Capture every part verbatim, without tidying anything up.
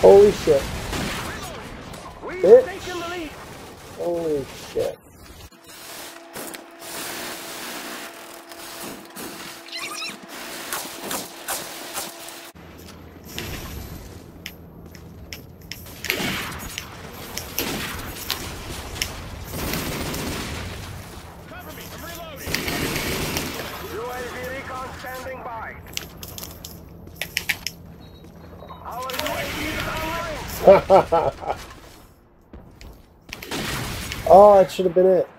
Holy shit. We've Bitch. taken the lead. Holy shit. Cover me, I'm reloading. U A V recon standing by. Our U A V is online. Oh, that should have been it.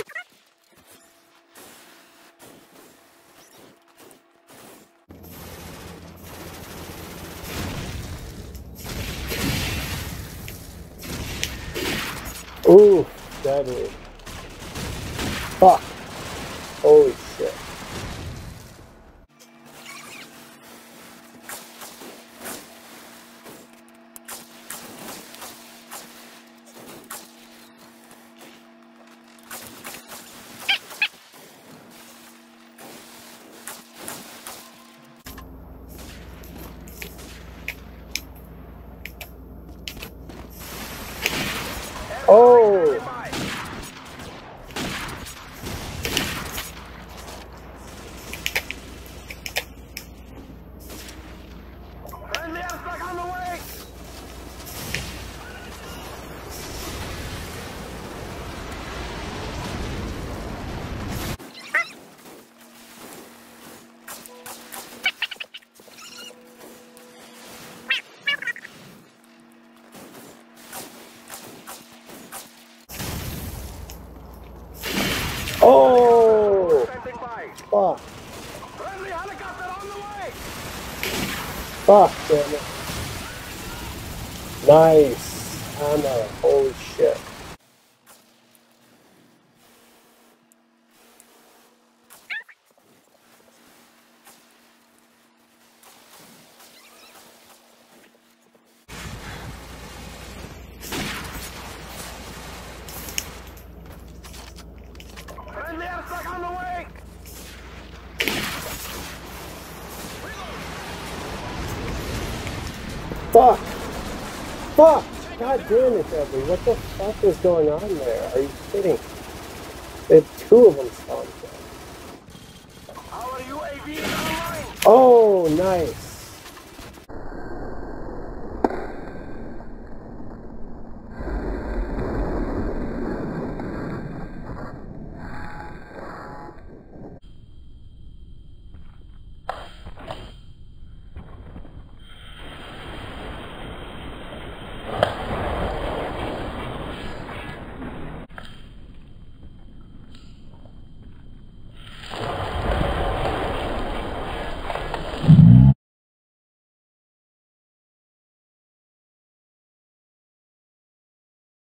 Ooh, deadly. Fuck. Holy shit. Oh. Friendly airstrike on the way. Oh. Standing by. Fuck. Friendly helicopter on the way. Fuck, damn it. Nice. Ammo. Holy shit. Friendly airstrike on the way. Fuck. Fuck. God damn it, Deadly. What the fuck is going on there? Are you kidding? They have two of them spawned there. Our U A V is online. Oh, nice.